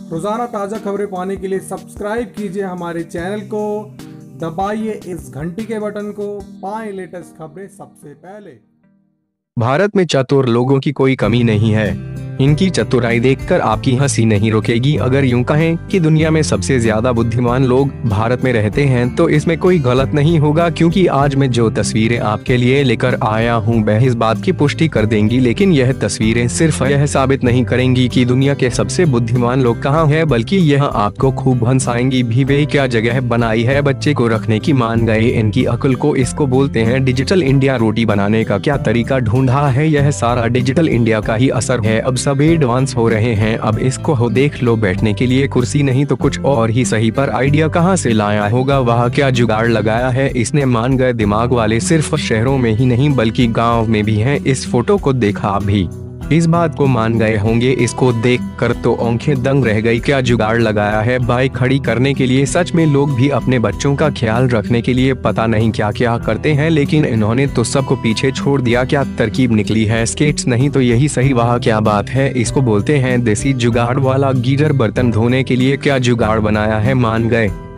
रोजाना ताज़ा खबरें पाने के लिए सब्सक्राइब कीजिए हमारे चैनल को, दबाइए इस घंटी के बटन को, पाएं लेटेस्ट खबरें सबसे पहले। भारत में चतुर लोगों की कोई कमी नहीं है। इनकी चतुराई देखकर आपकी हंसी नहीं रुकेगी। अगर यूं कहें कि दुनिया में सबसे ज्यादा बुद्धिमान लोग भारत में रहते हैं तो इसमें कोई गलत नहीं होगा, क्योंकि आज मैं जो तस्वीरें आपके लिए लेकर आया हूं वह इस बात की पुष्टि कर देंगी। लेकिन यह तस्वीरें सिर्फ यह साबित नहीं करेंगी कि दुनिया के सबसे बुद्धिमान लोग कहाँ हैं, बल्कि यह आपको खूब हंसाएंगी भी। वे क्या जगह बनाई है बच्चे को रखने की, मान गए इनकी अक्ल को। इसको बोलते हैं डिजिटल इंडिया। रोटी बनाने का क्या तरीका ढूंढा है, यह सारा डिजिटल इंडिया का ही असर है। अब सब एडवांस हो रहे हैं। अब इसको हो देख लो, बैठने के लिए कुर्सी नहीं तो कुछ और ही सही, पर आइडिया कहाँ से लाया होगा, वह क्या जुगाड़ लगाया है इसने। मान गए दिमाग वाले सिर्फ शहरों में ही नहीं बल्कि गाँव में भी हैं। इस फोटो को देखा भी इस बात को मान गए होंगे। इसको देखकर तो आंखें दंग रह गई। क्या जुगाड़ लगाया है बाइक खड़ी करने के लिए। सच में लोग भी अपने बच्चों का ख्याल रखने के लिए पता नहीं क्या क्या करते हैं, लेकिन इन्होंने तो सबको पीछे छोड़ दिया। क्या तरकीब निकली है, स्केट्स नहीं तो यही सही। वह क्या बात है, इसको बोलते हैं देसी जुगाड़ वाला गीजर। बर्तन धोने के लिए क्या जुगाड़ बनाया है, मान गए